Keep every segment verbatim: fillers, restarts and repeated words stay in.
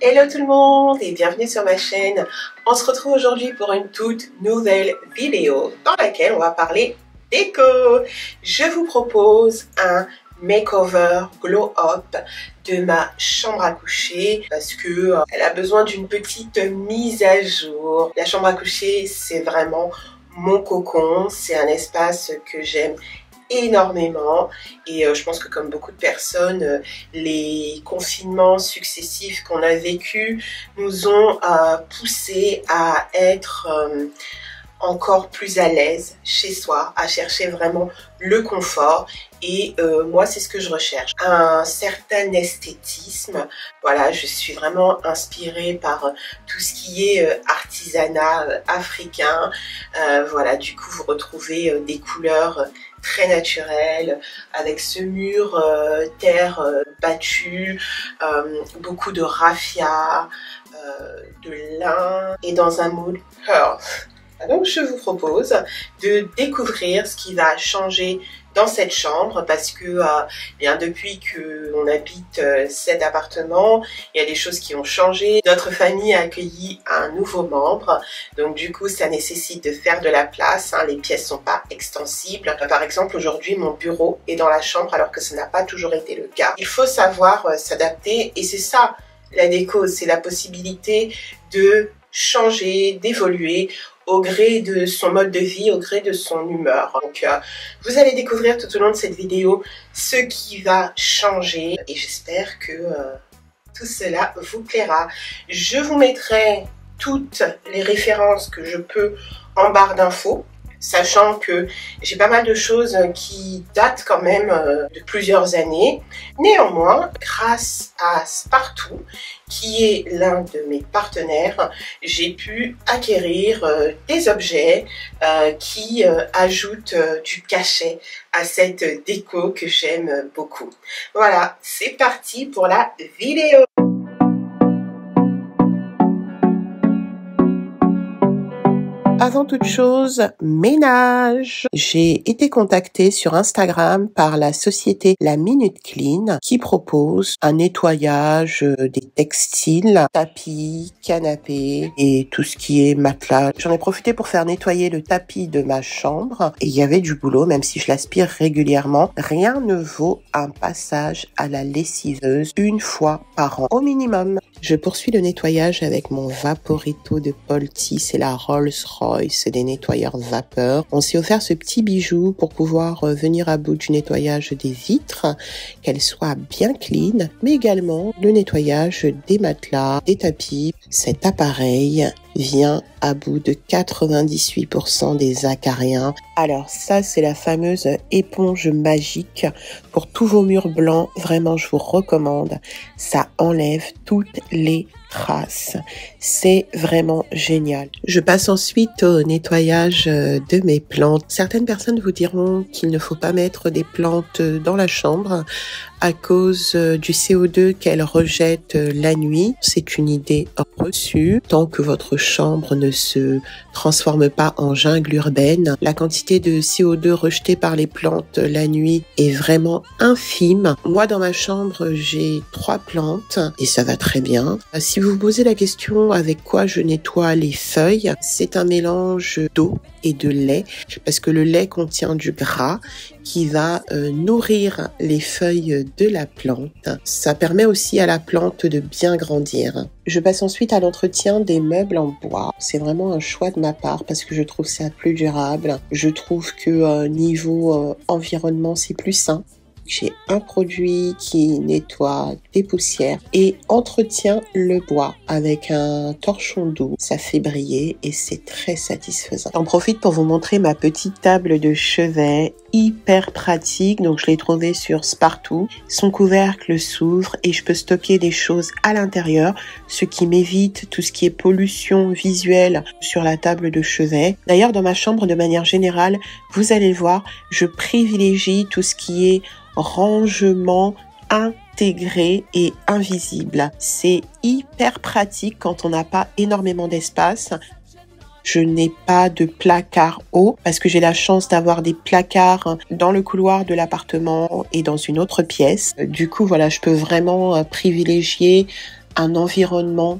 Hello tout le monde et bienvenue sur ma chaîne. On se retrouve aujourd'hui pour une toute nouvelle vidéo dans laquelle on va parler déco. Je vous propose un makeover glow up de ma chambre à coucher parce que euh, elle a besoin d'une petite mise à jour. La chambre à coucher, c'est vraiment mon cocon, c'est un espace que j'aime énormément et euh, je pense que comme beaucoup de personnes, euh, les confinements successifs qu'on a vécu nous ont euh, poussé à être euh, encore plus à l'aise chez soi, à chercher vraiment le confort et euh, moi c'est ce que je recherche, un certain esthétisme. Voilà, je suis vraiment inspirée par euh, tout ce qui est euh, artisanat euh, africain. Euh, voilà, du coup vous retrouvez euh, des couleurs euh, très naturelles avec ce mur euh, terre euh, battue, euh, beaucoup de raffia, euh, de lin et dans un mood earth. Donc je vous propose de découvrir ce qui va changer dans cette chambre parce que euh, bien depuis qu'on habite euh, cet appartement, il y a des choses qui ont changé. Notre famille a accueilli un nouveau membre, donc du coup ça nécessite de faire de la place, hein, les pièces sont pas extensibles. Par exemple aujourd'hui mon bureau est dans la chambre alors que ça n'a pas toujours été le cas. Il faut savoir euh, s'adapter et c'est ça la déco, c'est la possibilité de changer, d'évoluer au gré de son mode de vie, au gré de son humeur. Donc euh, vous allez découvrir tout au long de cette vidéo ce qui va changer et j'espère que euh, tout cela vous plaira. Je vous mettrai toutes les références que je peux en barre d'infos, sachant que j'ai pas mal de choses qui datent quand même de plusieurs années. Néanmoins, grâce à Spartoo, qui est l'un de mes partenaires, j'ai pu acquérir euh, des objets euh, qui euh, ajoutent euh, du cachet à cette déco que j'aime beaucoup. Voilà, c'est parti pour la vidéo. Avant toute chose, ménage. J'ai été contactée sur Instagram par la société La Minute Clean qui propose un nettoyage des textiles, tapis, canapés et tout ce qui est matelas. J'en ai profité pour faire nettoyer le tapis de ma chambre et il y avait du boulot même si je l'aspire régulièrement. Rien ne vaut un passage à la lessiveuse une fois par an au minimum. Je poursuis le nettoyage avec mon Vaporito de Polti, c'est la Rolls-Royce des nettoyeurs vapeur. On s'est offert ce petit bijou pour pouvoir venir à bout du nettoyage des vitres, qu'elles soient bien clean, mais également le nettoyage des matelas, des tapis. Cet appareil vient à bout de quatre-vingt-dix-huit pour cent des acariens. Alors ça, c'est la fameuse éponge magique pour tous vos murs blancs. Vraiment, je vous recommande. Ça enlève toutes les traces. C'est vraiment génial. Je passe ensuite au nettoyage de mes plantes. Certaines personnes vous diront qu'il ne faut pas mettre des plantes dans la chambre à cause du C O deux qu'elles rejettent la nuit. C'est une idée reçue. Tant que votre chambre ne se transforme pas en jungle urbaine, la quantité de C O deux rejetée par les plantes la nuit est vraiment infime. Moi, dans ma chambre, j'ai trois plantes et ça va très bien. Si vous vous posez la question avec quoi je nettoie les feuilles, c'est un mélange d'eau et de lait parce que le lait contient du gras qui va euh, nourrir les feuilles de la plante. Ça permet aussi à la plante de bien grandir. Je passe ensuite à l'entretien des meubles en bois. C'est vraiment un choix de ma part parce que je trouve ça plus durable. Je trouve que euh, niveau euh, environnement, c'est plus sain. J'ai un produit qui nettoie des poussières et entretient le bois avec un torchon doux. Ça fait briller et c'est très satisfaisant. J'en profite pour vous montrer ma petite table de chevet hyper pratique. Donc je l'ai trouvée sur Spartoo. Son couvercle s'ouvre et je peux stocker des choses à l'intérieur, ce qui m'évite tout ce qui est pollution visuelle sur la table de chevet. D'ailleurs, dans ma chambre, de manière générale, vous allez voir, je privilégie tout ce qui est rangement intégré et invisible. C'est hyper pratique quand on n'a pas énormément d'espace. Je n'ai pas de placard haut parce que j'ai la chance d'avoir des placards dans le couloir de l'appartement et dans une autre pièce. Du coup, voilà, je peux vraiment privilégier un environnement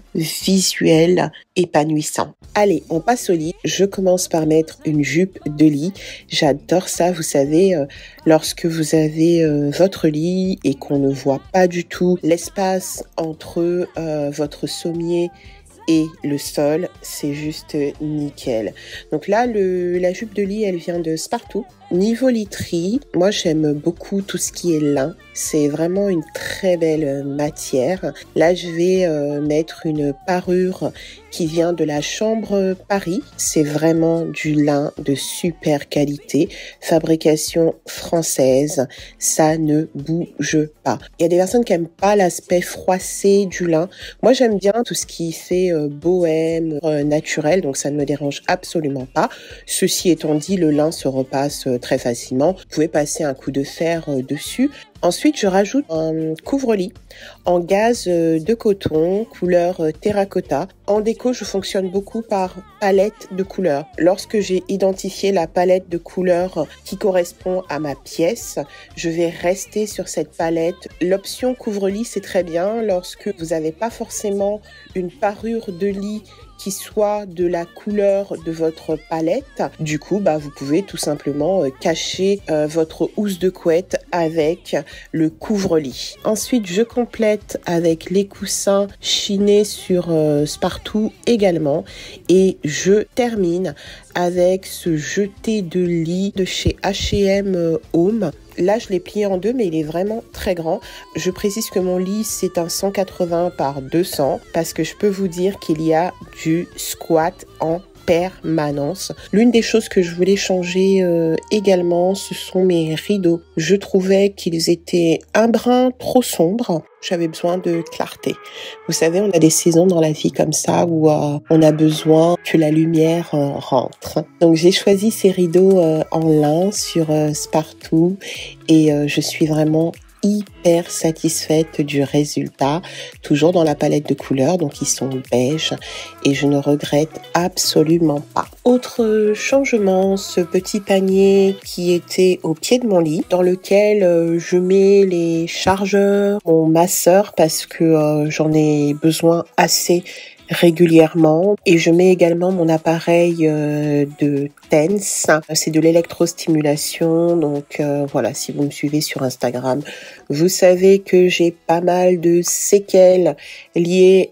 visuel épanouissant. Allez, on passe au lit. Je commence par mettre une jupe de lit. J'adore ça, vous savez, euh, lorsque vous avez euh, votre lit et qu'on ne voit pas du tout l'espace entre euh, votre sommier et le sol, c'est juste nickel. Donc là, le, la jupe de lit, elle vient de Spartoo. Niveau literie, moi j'aime beaucoup tout ce qui est lin. C'est vraiment une très belle matière. Là, je vais euh, mettre une parure qui vient de la Chambre Paris. C'est vraiment du lin de super qualité, fabrication française. Ça ne bouge pas. Il y a des personnes qui n'aiment pas l'aspect froissé du lin. Moi, j'aime bien tout ce qui fait euh, bohème, euh, naturel, donc ça ne me dérange absolument pas. Ceci étant dit, le lin se repasse euh, très facilement. Vous pouvez passer un coup de fer euh, dessus. Ensuite, je rajoute un couvre-lit en gaze de coton, couleur terracotta. En déco, je fonctionne beaucoup par palette de couleurs. Lorsque j'ai identifié la palette de couleurs qui correspond à ma pièce, je vais rester sur cette palette. L'option couvre-lit, c'est très bien lorsque vous n'avez pas forcément une parure de lit qui soit de la couleur de votre palette. Du coup, bah, vous pouvez tout simplement euh, cacher euh, votre housse de couette avec le couvre-lit. Ensuite, je complète avec les coussins chinés sur euh, Spartoo également. Et je termine avec ce jeté de lit de chez H et M Home. Là, je l'ai plié en deux, mais il est vraiment très grand. Je précise que mon lit, c'est un cent quatre-vingts par deux cents parce que je peux vous dire qu'il y a du squat en permanence. L'une des choses que je voulais changer euh, également, ce sont mes rideaux. Je trouvais qu'ils étaient un brin trop sombres. J'avais besoin de clarté. Vous savez, on a des saisons dans la vie comme ça où euh, on a besoin que la lumière euh, rentre. Donc j'ai choisi ces rideaux euh, en lin sur euh, Spartoo et euh, je suis vraiment hyper satisfaite du résultat, toujours dans la palette de couleurs, donc ils sont beige et je ne regrette absolument pas. Autre changement, ce petit panier qui était au pied de mon lit, dans lequel euh, je mets les chargeurs, mon masseur parce que euh, j'en ai besoin assez régulièrement et je mets également mon appareil euh, de TENS, c'est de l'électrostimulation, donc euh, voilà, si vous me suivez sur Instagram, vous savez que j'ai pas mal de séquelles liées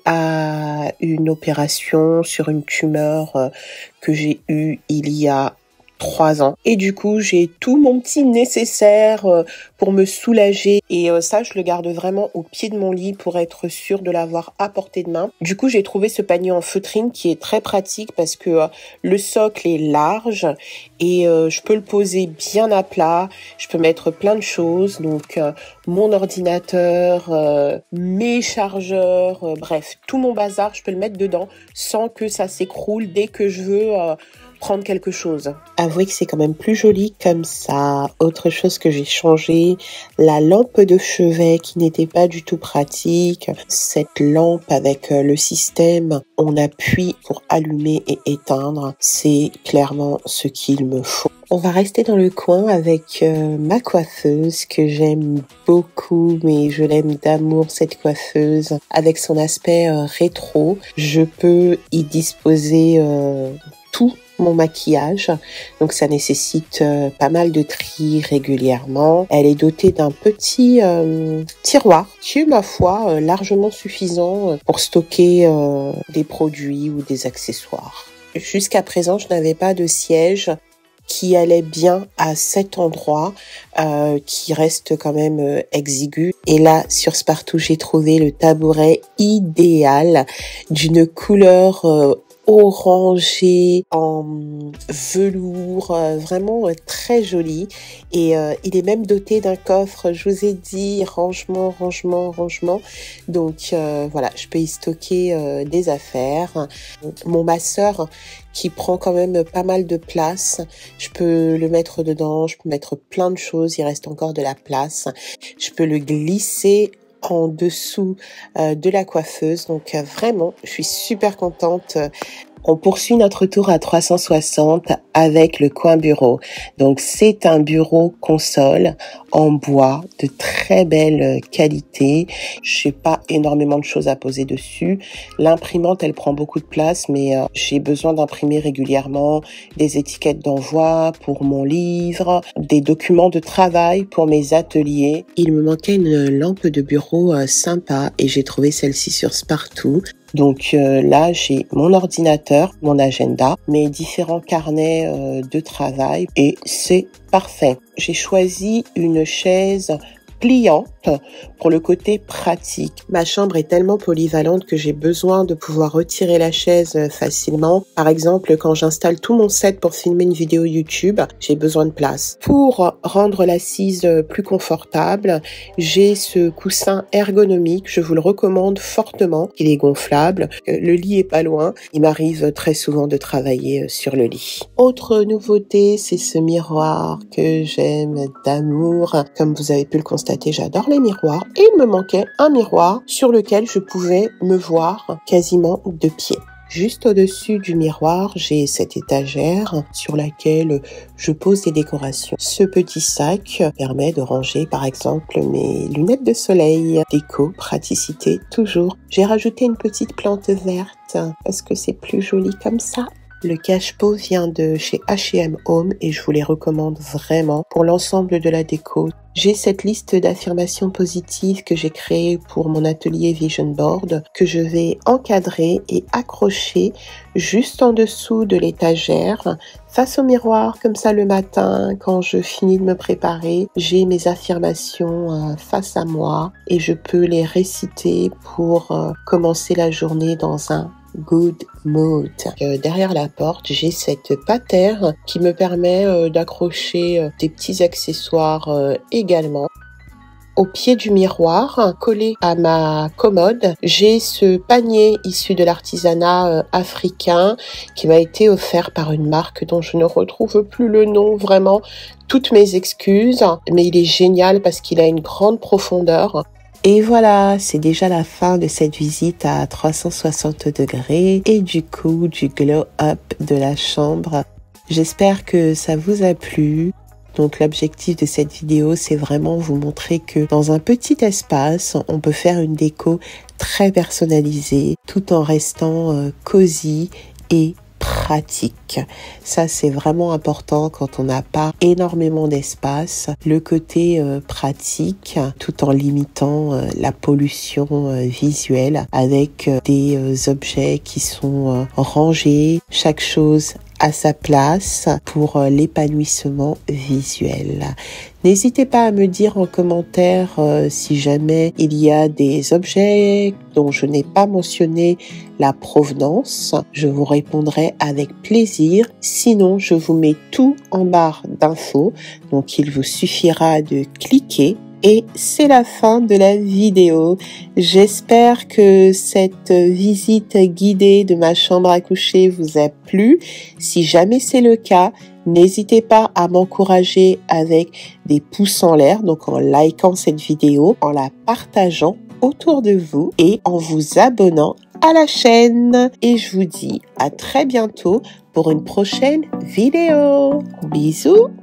à une opération sur une tumeur euh, que j'ai eue il y a trois ans. Et du coup, j'ai tout mon petit nécessaire euh, pour me soulager. Et euh, ça, je le garde vraiment au pied de mon lit pour être sûre de l'avoir à portée de main. Du coup, j'ai trouvé ce panier en feutrine qui est très pratique parce que euh, le socle est large et euh, je peux le poser bien à plat. Je peux mettre plein de choses. Donc, euh, mon ordinateur, euh, mes chargeurs, euh, bref, tout mon bazar, je peux le mettre dedans sans que ça s'écroule dès que je veux euh, prendre quelque chose. Avouez que c'est quand même plus joli comme ça. Autre chose que j'ai changé, la lampe de chevet qui n'était pas du tout pratique. Cette lampe avec le système, on appuie pour allumer et éteindre. C'est clairement ce qu'il me faut. On va rester dans le coin avec euh, ma coiffeuse que j'aime beaucoup, mais je l'aime d'amour cette coiffeuse. Avec son aspect euh, rétro, je peux y disposer euh, tout mon maquillage, donc ça nécessite euh, pas mal de tri régulièrement. Elle est dotée d'un petit euh, tiroir qui est, ma foi, euh, largement suffisant pour stocker euh, des produits ou des accessoires. Jusqu'à présent, je n'avais pas de siège qui allait bien à cet endroit, euh, qui reste quand même euh, exigu. Et là, sur Spartoo, j'ai trouvé le tabouret idéal d'une couleur euh, orangé en velours, euh, vraiment euh, très joli. Et euh, il est même doté d'un coffre, je vous ai dit, rangement, rangement, rangement. Donc euh, voilà, je peux y stocker euh, des affaires. Mon masseur qui prend quand même pas mal de place, je peux le mettre dedans, je peux mettre plein de choses, il reste encore de la place. Je peux le glisser en dessous euh, de la coiffeuse. Donc euh, vraiment, je suis super contente On poursuit notre tour à trois cent soixante avec le coin bureau. Donc c'est un bureau console en bois de très belle qualité. Je n'ai pas énormément de choses à poser dessus. L'imprimante, elle prend beaucoup de place, mais euh, j'ai besoin d'imprimer régulièrement des étiquettes d'envoi pour mon livre, des documents de travail pour mes ateliers. Il me manquait une lampe de bureau euh, sympa et j'ai trouvé celle-ci sur Spartoo. Donc euh, là, j'ai mon ordinateur, mon agenda, mes différents carnets euh, de travail et c'est parfait. J'ai choisi une chaise pliante pour le côté pratique. Ma chambre est tellement polyvalente que j'ai besoin de pouvoir retirer la chaise facilement. Par exemple, quand j'installe tout mon set pour filmer une vidéo YouTube, j'ai besoin de place. Pour rendre l'assise plus confortable, j'ai ce coussin ergonomique. Je vous le recommande fortement. Il est gonflable. Le lit est pas loin. Il m'arrive très souvent de travailler sur le lit. Autre nouveauté, c'est ce miroir que j'aime d'amour. Comme vous avez pu le constater, j'adore les miroirs et il me manquait un miroir sur lequel je pouvais me voir quasiment de pied. Juste au-dessus du miroir, j'ai cette étagère sur laquelle je pose des décorations. Ce petit sac permet de ranger par exemple mes lunettes de soleil. Déco, praticité, toujours. J'ai rajouté une petite plante verte parce que c'est plus joli comme ça. Le cache-pot vient de chez H et M Home et je vous les recommande vraiment pour l'ensemble de la déco. J'ai cette liste d'affirmations positives que j'ai créée pour mon atelier Vision Board que je vais encadrer et accrocher juste en dessous de l'étagère face au miroir. Comme ça le matin, quand je finis de me préparer, j'ai mes affirmations euh, face à moi et je peux les réciter pour euh, commencer la journée dans un good mood. Euh, derrière la porte, j'ai cette patère qui me permet euh, d'accrocher euh, des petits accessoires euh, également. Au pied du miroir, collé à ma commode, j'ai ce panier issu de l'artisanat euh, africain qui m'a été offert par une marque dont je ne retrouve plus le nom vraiment. Toutes mes excuses, mais il est génial parce qu'il a une grande profondeur. Et voilà, c'est déjà la fin de cette visite à trois cent soixante degrés et du coup du glow up de la chambre. J'espère que ça vous a plu. Donc l'objectif de cette vidéo, c'est vraiment vous montrer que dans un petit espace, on peut faire une déco très personnalisée tout en restant euh, cosy et pratique. Ça, c'est vraiment important quand on n'a pas énormément d'espace. Le côté euh, pratique, tout en limitant euh, la pollution euh, visuelle avec euh, des euh, objets qui sont euh, rangés, chaque chose à sa place pour euh, l'épanouissement visuel. N'hésitez pas à me dire en commentaire euh, si jamais il y a des objets dont je n'ai pas mentionné la provenance. Je vous répondrai avec plaisir. Sinon, je vous mets tout en barre d'infos. Donc, il vous suffira de cliquer. Et c'est la fin de la vidéo. J'espère que cette visite guidée de ma chambre à coucher vous a plu. Si jamais c'est le cas, n'hésitez pas à m'encourager avec des pouces en l'air, donc en likant cette vidéo, en la partageant autour de vous et en vous abonnant à la chaîne. Et je vous dis à très bientôt pour une prochaine vidéo. Bisous!